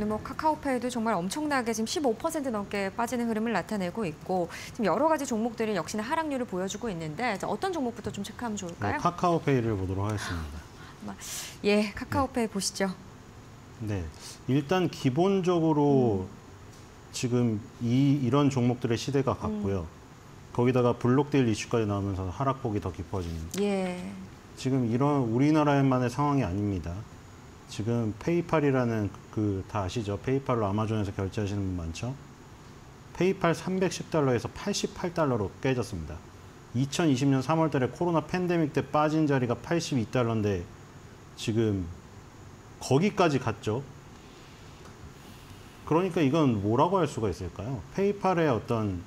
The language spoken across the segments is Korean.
오늘 뭐 카카오페이도 정말 엄청나게 지금 15% 넘게 빠지는 흐름을 나타내고 있고 지금 여러 가지 종목들이 역시나 하락률을 보여주고 있는데 어떤 종목부터 좀 체크하면 좋을까요? 네, 카카오페이를 보도록 하겠습니다. 예, 카카오페이 보시죠. 네, 일단 기본적으로 지금 이런 종목들의 시대가 갔고요. 거기다가 블록딜 이슈까지 나오면서 하락폭이 더 깊어지는. 예. 지금 이런 우리나라만의 상황이 아닙니다. 지금 페이팔이라는 다 아시죠? 페이팔로 아마존에서 결제하시는 분 많죠? 페이팔 310달러에서 88달러로 깨졌습니다. 2020년 3월 달에 코로나 팬데믹 때 빠진 자리가 82달러인데 지금 거기까지 갔죠. 그러니까 이건 뭐라고 할 수가 있을까요? 페이팔의 어떤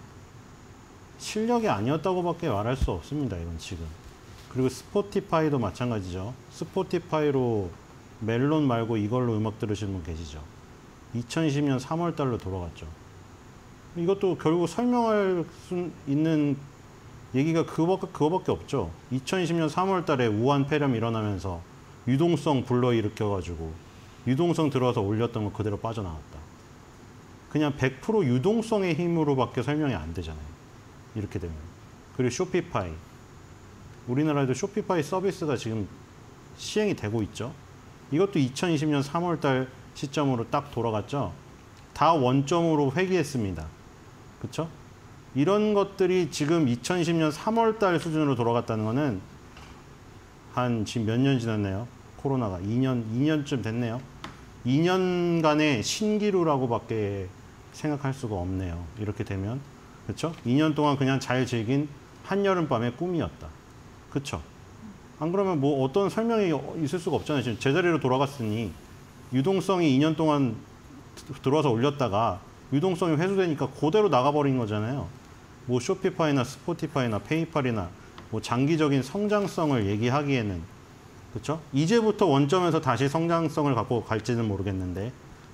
실력이 아니었다고밖에 말할 수 없습니다. 이건 지금. 그리고 스포티파이도 마찬가지죠. 스포티파이로 멜론 말고 이걸로 음악 들으시는 분 계시죠. 2020년 3월 달로 돌아갔죠. 이것도 결국 설명할 수 있는 얘기가 그거밖에 없죠. 2020년 3월 달에 우한 폐렴 일어나면서 유동성 불러일으켜가지고 유동성 들어와서 올렸던 거 그대로 빠져나왔다. 그냥 100% 유동성의 힘으로밖에 설명이 안 되잖아요. 이렇게 되면. 그리고 쇼피파이. 우리나라에도 쇼피파이 서비스가 지금 시행이 되고 있죠. 이것도 2020년 3월 달 시점으로 딱 돌아갔죠. 다 원점으로 회귀했습니다. 그렇죠? 이런 것들이 지금 2020년 3월 달 수준으로 돌아갔다는 거는 한 지금 몇 년 지났네요. 코로나가 2년쯤 됐네요. 2년간의 신기루라고밖에 생각할 수가 없네요. 이렇게 되면. 그렇죠? 2년 동안 그냥 잘 즐긴 한여름밤의 꿈이었다. 그렇죠? 안 그러면 뭐 어떤 설명이 있을 수가 없잖아요. 지금 제자리로 돌아갔으니 유동성이 2년 동안 들어와서 올렸다가 유동성이 회수되니까 그대로 나가버린 거잖아요. 뭐 쇼피파이나 스포티파이나 페이팔이나 뭐 장기적인 성장성을 얘기하기에는 그렇죠? 이제부터 원점에서 다시 성장성을 갖고 갈지는 모르겠는데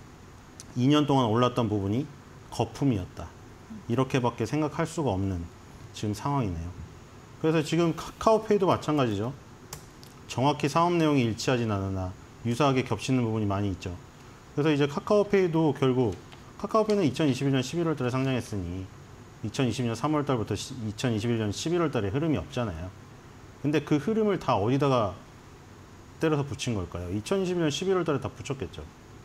2년 동안 올랐던 부분이 거품이었다. 이렇게밖에 생각할 수가 없는 지금 상황이네요. 그래서 지금 카카오페이도 마찬가지죠. 정확히 사업 내용이 일치하진 않으나 유사하게 겹치는 부분이 많이 있죠. 그래서 이제 카카오페이도 결국 카카오페이는 2021년 11월 달에 상장했으니 2020년 3월 달부터 2021년 11월 달에 흐름이 없잖아요. 근데 그 흐름을 다 어디다가 때려서 붙인 걸까요? 2021년 11월 달에 다 붙였겠죠.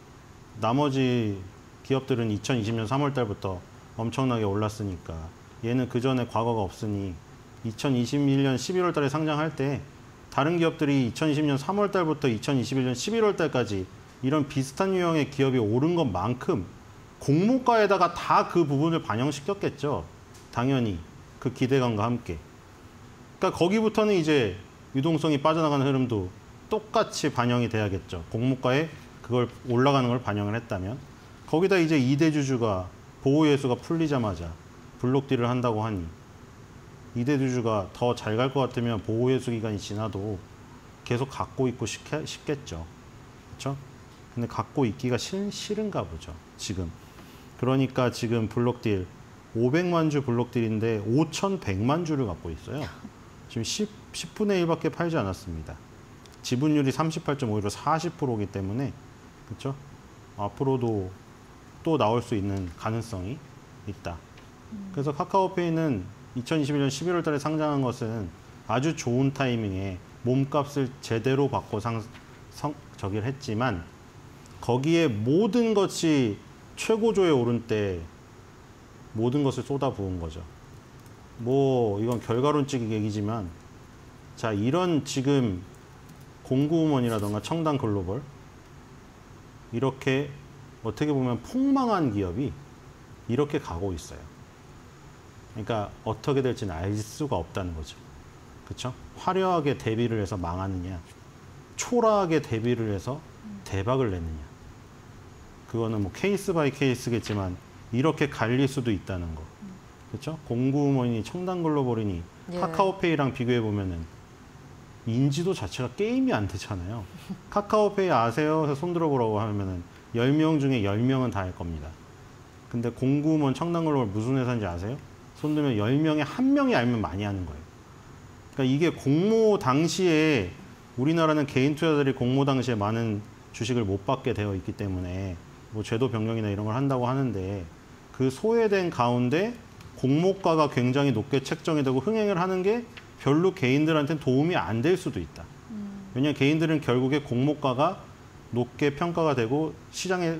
나머지 기업들은 2020년 3월 달부터 엄청나게 올랐으니까 얘는 그 전에 과거가 없으니 2021년 11월 달에 상장할 때 다른 기업들이 2020년 3월 달부터 2021년 11월 달까지 이런 비슷한 유형의 기업이 오른 것만큼 공모가에다가 다 그 부분을 반영시켰겠죠. 당연히 그 기대감과 함께. 그러니까 거기부터는 이제 유동성이 빠져나가는 흐름도 똑같이 반영이 돼야겠죠. 공모가에 그걸 올라가는 걸 반영을 했다면. 거기다 이제 2대 주주가 보호예수가 풀리자마자 블록딜을 한다고 하니 2대 주주가 더 잘 갈 것 같으면 보호예수 기간이 지나도 계속 갖고 있고 싶겠죠. 그렇죠? 근데 갖고 있기가 싫은가 보죠. 지금. 그러니까 지금 블록딜 500만 주 블록딜인데 5,100만 주를 갖고 있어요. 지금 10분의 1밖에 팔지 않았습니다. 지분율이 38.5로 40%이기 때문에 그렇죠? 앞으로도 또 나올 수 있는 가능성이 있다. 그래서 카카오페이는 2021년 11월 달에 상장한 것은 아주 좋은 타이밍에 몸값을 제대로 받고 저기를 했지만 거기에 모든 것이 최고조에 오른 때 모든 것을 쏟아부은 거죠. 뭐 이건 결과론적 얘기지만 자 이런 지금 공구음원이라던가 청담 글로벌 이렇게 어떻게 보면 폭망한 기업이 이렇게 가고 있어요. 그러니까 어떻게 될지는 알 수가 없다는 거죠. 그렇죠? 화려하게 데뷔를 해서 망하느냐 초라하게 데뷔를 해서 대박을 내느냐 그거는 뭐 케이스 바이 케이스겠지만 이렇게 갈릴 수도 있다는 거. 그렇죠? 공구음원이니 청담글로벌이니 예. 카카오페이랑 비교해 보면은 인지도 자체가 게임이 안 되잖아요. 카카오페이 아세요? 해서 손들어 보라고 하면은 10명 중에 10명은 다 알 겁니다. 근데 공구음원 청담글로벌 무슨 회사인지 아세요? 손들면 10명에 1명이 알면 많이 하는 거예요. 그러니까 이게 공모 당시에 우리나라는 개인 투자자들이 공모 당시에 많은 주식을 못 받게 되어 있기 때문에 뭐 제도 변경이나 이런 걸 한다고 하는데 그 소외된 가운데 공모가가 굉장히 높게 책정이 되고 흥행을 하는 게 별로 개인들한테는 도움이 안 될 수도 있다. 왜냐하면 개인들은 결국에 공모가가 높게 평가가 되고 시장에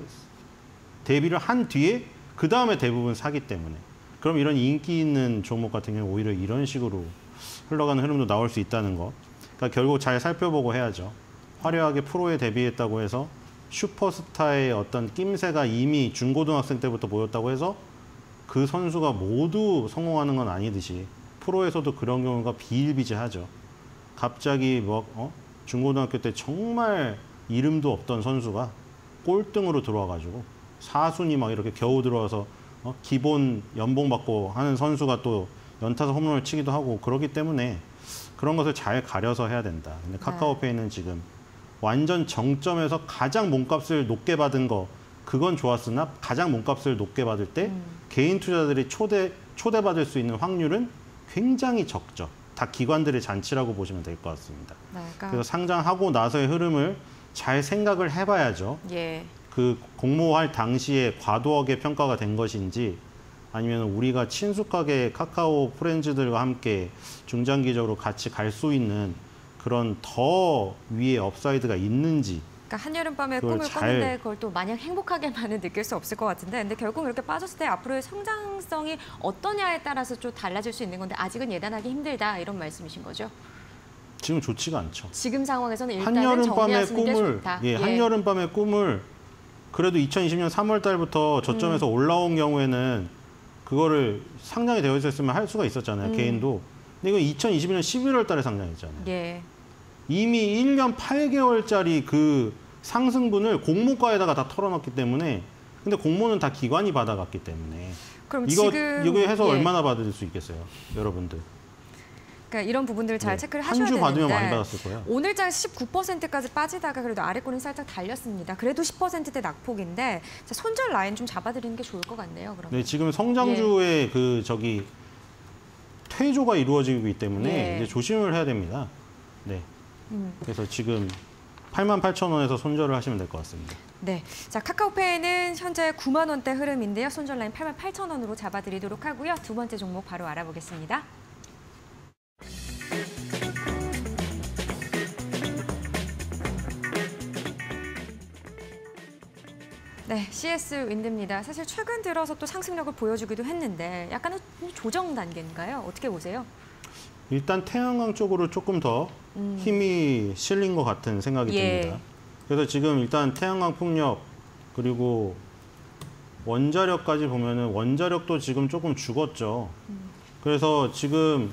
대비를 한 뒤에 그 다음에 대부분 사기 때문에 그럼 이런 인기 있는 종목 같은 경우는 오히려 이런 식으로 흘러가는 흐름도 나올 수 있다는 거. 그러니까 결국 잘 살펴보고 해야죠. 화려하게 프로에 데뷔했다고 해서 슈퍼스타의 어떤 낌새가 이미 중고등학생 때부터 보였다고 해서 그 선수가 모두 성공하는 건 아니듯이 프로에서도 그런 경우가 비일비재하죠. 갑자기 중고등학교 때 정말 이름도 없던 선수가 꼴등으로 들어와가지고 4순위 막 이렇게 겨우 들어와서 기본 연봉 받고 하는 선수가 또 연타석 홈런을 치기도 하고 그렇기 때문에 그런 것을 잘 가려서 해야 된다. 근데 카카오페이는 지금 완전 정점에서 가장 몸값을 높게 받은 거 그건 좋았으나 가장 몸값을 높게 받을 때 개인 투자들이 초대받을 수 있는 확률은 굉장히 적죠. 다 기관들의 잔치라고 보시면 될 것 같습니다. 네, 그러니까. 그래서 상장하고 나서의 흐름을 잘 생각을 해봐야죠. 예. 그 공모할 당시에 과도하게 평가가 된 것인지 아니면 우리가 친숙하게 카카오 프렌즈들과 함께 중장기적으로 같이 갈 수 있는 그런 더 위에 업사이드가 있는지 그러니까 한여름밤에 그걸 꿈을 꿨는데 그걸 또 마냥 행복하게만은 느낄 수 없을 것 같은데 근데 결국 이렇게 빠졌을 때 앞으로의 성장성이 어떠냐에 따라서 좀 달라질 수 있는 건데 아직은 예단하기 힘들다 이런 말씀이신 거죠? 지금 좋지가 않죠. 지금 상황에서는 일단은 한여름밤의 정리하시는 게 꿈을 좋다. 한여름밤의 꿈을 그래도 2020년 3월 달부터 저점에서 올라온 경우에는 그거를 상장이 되어 있었으면 할 수가 있었잖아요. 개인도. 근데 이거 2021년 11월 달에 상장했잖아요. 예. 이미 1년 8개월짜리 그 상승분을 공모가에다가 다 털어놨기 때문에 근데 공모는 다 기관이 받아갔기 때문에 그럼 이거 해서 예. 얼마나 받을 수 있겠어요, 여러분들? 그러니까 이런 부분들을 잘 네. 체크를 한 하셔야 주 되는데 받으면 많이 받았을 거예요. 오늘장 19%까지 빠지다가 그래도 아래권은 살짝 달렸습니다. 그래도 10%대 낙폭인데 자, 손절 라인 좀 잡아드리는 게 좋을 것 같네요. 그럼. 네, 지금 성장주의 그 퇴조가 이루어지기 때문에 예. 이제 조심을 해야 됩니다. 네. 그래서 지금 88,000원에서 손절을 하시면 될 것 같습니다. 네, 자 카카오페이는 현재 9만 원대 흐름인데요. 손절 라인 88,000원으로 잡아드리도록 하고요. 두 번째 종목 바로 알아보겠습니다. 네, CS 윈드입니다. 사실 최근 들어서 또 상승력을 보여주기도 했는데 약간은 조정 단계인가요? 어떻게 보세요? 일단 태양광 쪽으로 조금 더 힘이 실린 것 같은 생각이 예. 듭니다. 그래서 지금 일단 태양광 풍력 그리고 원자력까지 보면은 원자력도 지금 조금 죽었죠. 그래서 지금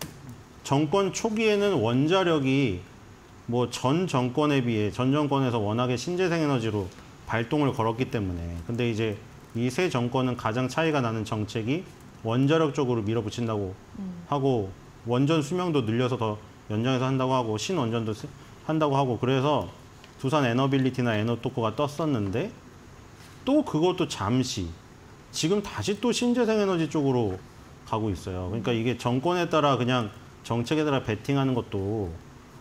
정권 초기에는 원자력이 뭐 전 정권에서 워낙에 신재생 에너지로 발동을 걸었기 때문에 근데 이제 이 새 정권은 가장 차이가 나는 정책이 원자력 쪽으로 밀어붙인다고 하고 원전 수명도 늘려서 더 연장해서 한다고 하고 신원전도 한다고 하고 그래서 두산 에너빌리티나 에너토코가 떴었는데 또 그것도 잠시 지금 다시 또 신재생 에너지 쪽으로 가고 있어요. 그러니까 이게 정권에 따라 그냥 정책에 따라 베팅하는 것도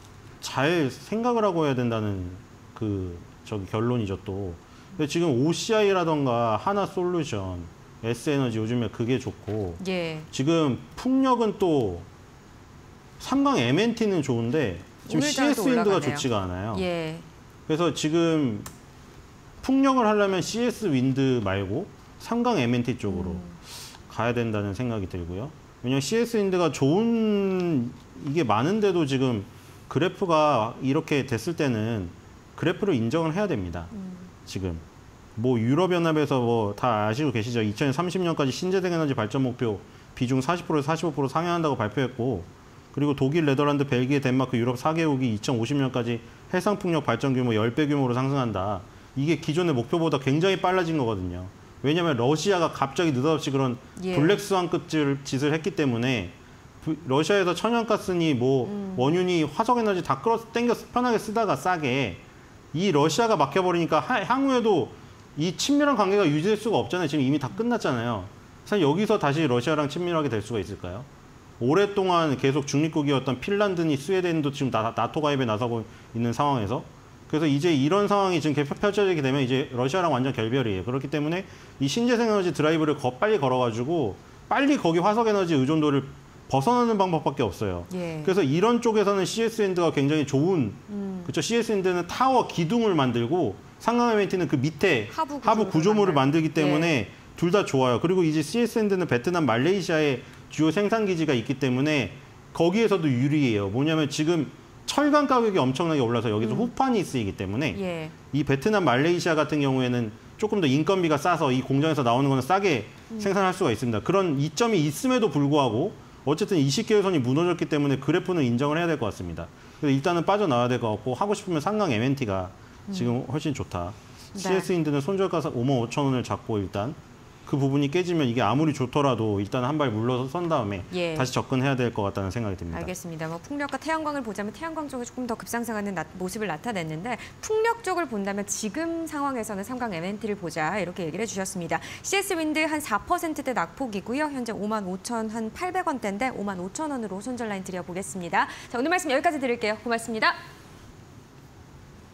잘 생각을 하고 해야 된다는 결론이죠 또. 근데 지금 OCI라던가 하나솔루션, S에너지 요즘에 그게 좋고 예. 지금 풍력은 또 삼강 MNT는 좋은데 지금 CS 윈드가 좋지가 않아요. 예. 그래서 지금 풍력을 하려면 CS 윈드 말고 삼강 MNT 쪽으로 가야 된다는 생각이 들고요. 왜냐하면 CS 윈드가 좋은 이게 많은데도 지금 그래프가 이렇게 됐을 때는 그래프를 인정을 해야 됩니다. 지금 뭐 유럽연합에서 뭐 다 아시고 계시죠? 2030년까지 신재생 에너지 발전 목표 비중 40%에서 45% 상향한다고 발표했고 그리고 독일, 네덜란드, 벨기에, 덴마크, 유럽 4개국이 2050년까지 해상풍력 발전 규모 10배 규모로 상승한다. 이게 기존의 목표보다 굉장히 빨라진 거거든요. 왜냐하면 러시아가 갑자기 느닷없이 그런 블랙스완급 짓을 했기 때문에 러시아에서 천연가스니 뭐 원유니 화석에너지 다 끌어당겨 편하게 쓰다가 싸게 이 러시아가 막혀버리니까 향후에도 이 친밀한 관계가 유지될 수가 없잖아요. 지금 이미 다 끝났잖아요. 사실 여기서 다시 러시아랑 친밀하게 될 수가 있을까요? 오랫동안 계속 중립국이었던 핀란드니 스웨덴도 지금 나토 가입에 나서고 있는 상황에서 그래서 이제 이런 상황이 지금 펼쳐지게 되면 이제 러시아랑 완전 결별이에요. 그렇기 때문에 이 신재생에너지 드라이브를 빨리 걸어가지고 빨리 거기 화석에너지 의존도를 벗어나는 방법밖에 없어요. 예. 그래서 이런 쪽에서는 CS-윈드가 굉장히 좋은, 그렇죠. CS-윈드는 타워 기둥을 만들고 상강 MNT는 그 밑에 하부 구조물을 만들기 때문에 예. 둘 다 좋아요. 그리고 이제 CS-윈드는 베트남, 말레이시아에 주요 생산 기지가 있기 때문에 거기에서도 유리해요. 뭐냐면 지금 철강 가격이 엄청나게 올라서 여기서 후판이 쓰이기 때문에 예. 이 베트남, 말레이시아 같은 경우에는 조금 더 인건비가 싸서 이 공장에서 나오는 거는 싸게 생산할 수가 있습니다. 그런 이점이 있음에도 불구하고 어쨌든 20개월선이 무너졌기 때문에 그래프는 인정을 해야 될 것 같습니다. 그래서 일단은 빠져나와야 될 것 같고 하고 싶으면 상강 MNT가 지금 훨씬 좋다. 네. CS-윈드는 손절가서 55,000원을 잡고 일단 그 부분이 깨지면 이게 아무리 좋더라도 일단 한 발 물러서 선 다음에 예. 다시 접근해야 될 것 같다는 생각이 듭니다. 알겠습니다. 뭐 풍력과 태양광을 보자면 태양광 쪽이 조금 더 급상승하는 모습을 나타냈는데 풍력 쪽을 본다면 지금 상황에서는 삼강 MNT를 보자 이렇게 얘기를 해주셨습니다. CS-윈드 한 4%대 낙폭이고요. 현재 55,800원대인데 55,000원으로 손절 라인 드려보겠습니다. 자, 오늘 말씀 여기까지 드릴게요. 고맙습니다.